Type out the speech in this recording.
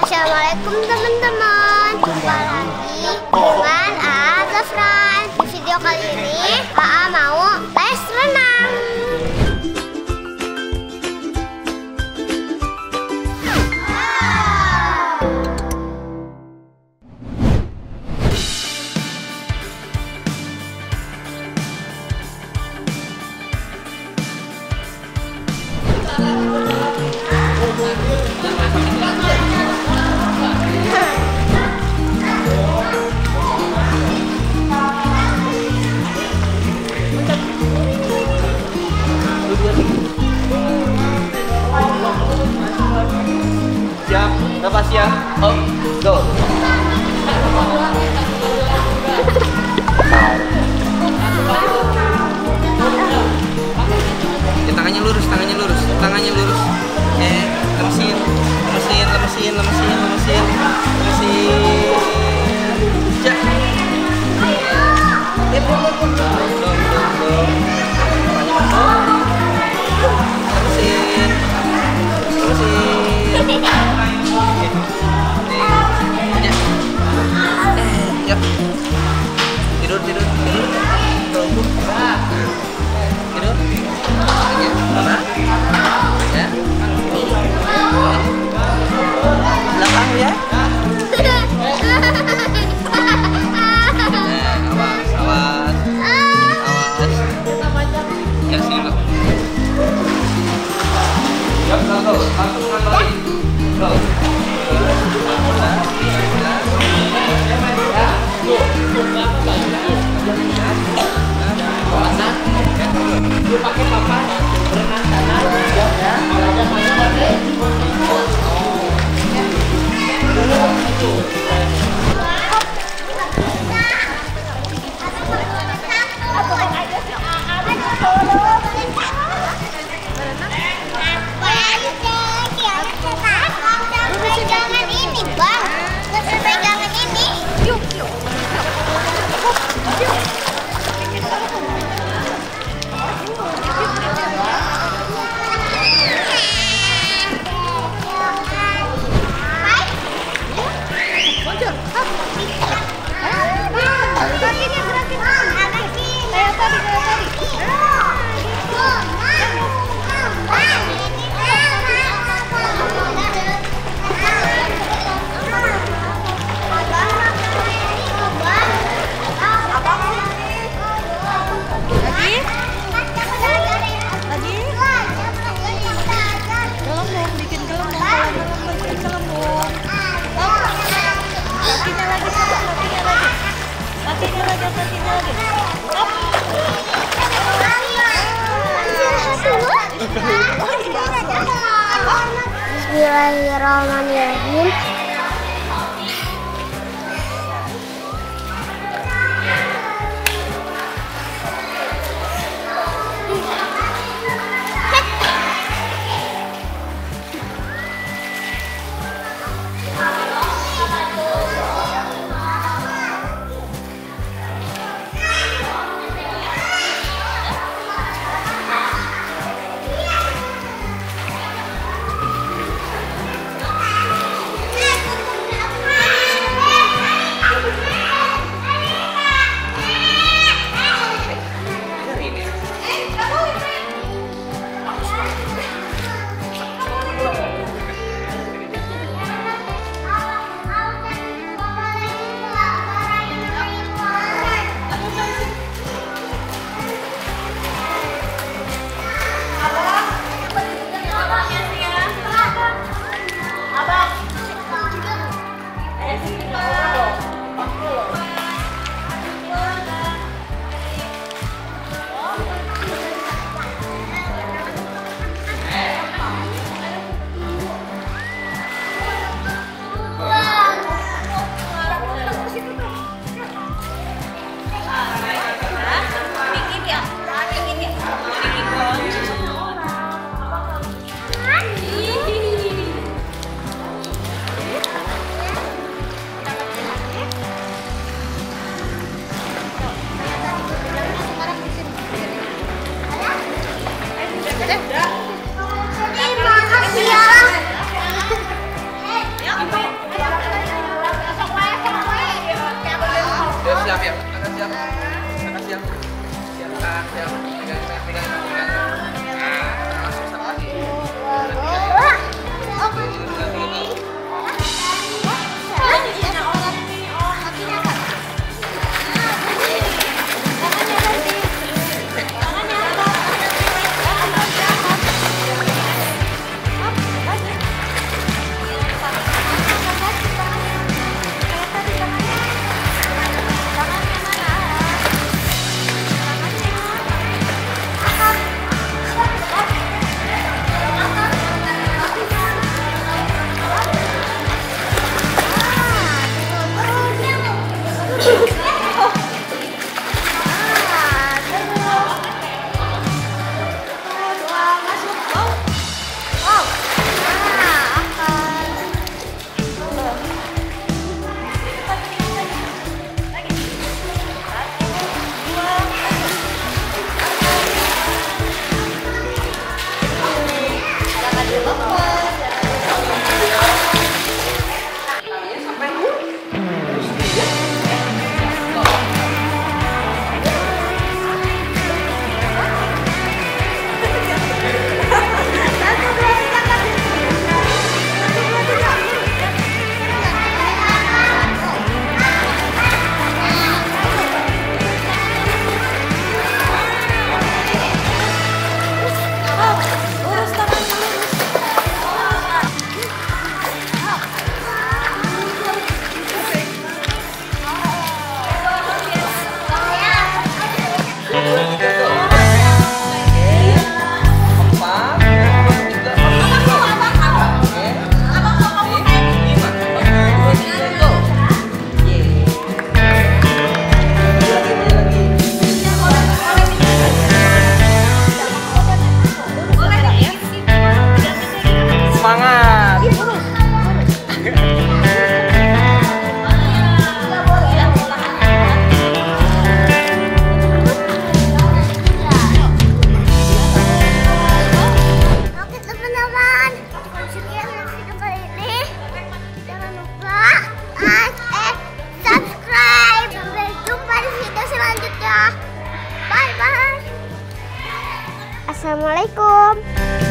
Assalamualaikum teman-teman. Jumpa lagi dengan Azafran. Di video kali ini AA mau les renang. Siap, nafas ya. Oh, go. Ya, tangannya lurus, tangannya lurus, tangannya lurus. Lemesin, lemesin, lemesin, lemesin, lemesin, lemesin. Jak. Lemesin, lemesin. Yuk. Tidur, tidur, tidur. Kelungkup. Tidur. Tangannya mana? Ya. Belakang ya. Awas, awas. Awas. Ya, sini dulu. Yuk, go. Langsung ngambilin. Go. Lu pakai papan berenang sana ya, belajar mana-mana. Pegangan ini, Bang. Pegangan ini. Yuk, yuk. Bismillahirrahmanirrahim. siap. Langkah siap. Langkah siap. Siap. Siap. Pegang. Nah, langsung satu lagi. Assalamualaikum.